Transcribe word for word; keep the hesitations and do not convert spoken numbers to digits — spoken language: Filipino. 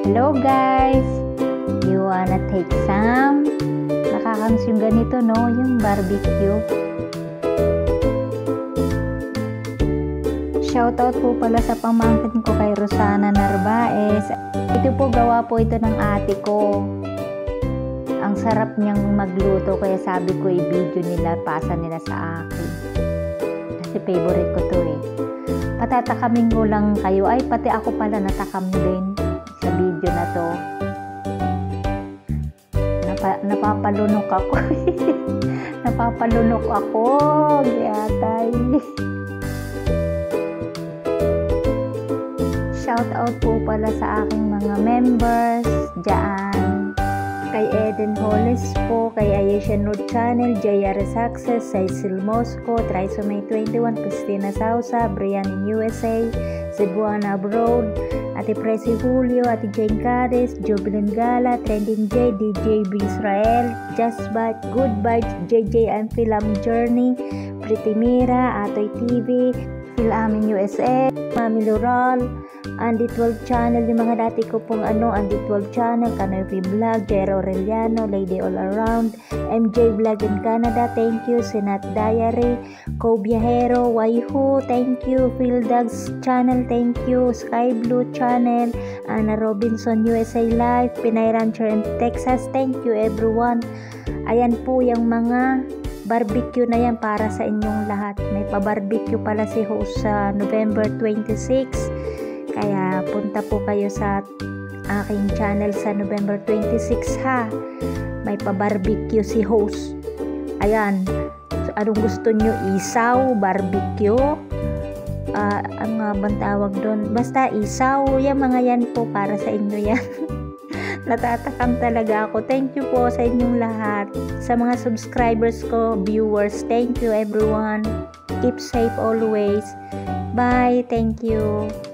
Hello guys! You wanna take some? Nakakamiss yung ganito, no? Yung barbecue. Shoutout po pala sa pamangkin ko kay Rosana Narvaez. Ito po, gawa po ito ng ate ko. Ang sarap niyang magluto, kaya sabi ko i-video nila, pasa nila sa akin. Kasi favorite ko to eh. Patatakamin ko lang kayo. Ay, pati ako pala natakam din sa video na to. Napa, napapalunok ako. Napapalunok ako. Giyatay. Shout out po pala sa aking mga members dyan. Kay Eden Hollis po, kay Ayesha Nord Channel, J R Success, Cecil Mosco, Trisomay twenty-one, Christina Sausa, Brian in U S A, Cebuana Abroad, Ate Presi Julio, Ate Jane Cares, Jovelyn Gala, Trending J, D J B Israel, Just Bite, Good Bites, J J and Film Journey, Pretty Mira, Atoy T V, Film in U S A, Mami Loral, Andy twelve Channel, yung mga dati ko pong ano, Andy twelve Channel, Canoe Vlog, Jero Aureliano, Lady All Around, M J Vlog in Canada, thank you, Senat Diary, Kobiahero, Waihu, thank you, Phil Dogs Channel, thank you, Sky Blue Channel, Anna Robinson U S A Live, Pinay Rancher in Texas, thank you everyone. Ayan po yung mga barbecue na yan para sa inyong lahat. May pa-barbecue pala si host sa November twenty-six. Kaya punta po kayo sa aking channel sa November twenty-six ha. May pa-barbecue si host. Ayan. So, anong gusto nyo? Isaw, barbecue? Uh, ang nga bang tawag doon? Basta isaw. Yan mga yan po para sa inyo yan. Natatakam talaga ako. Thank you po sa inyong lahat. Sa mga subscribers ko, viewers, thank you everyone. Keep safe always. Bye. Thank you.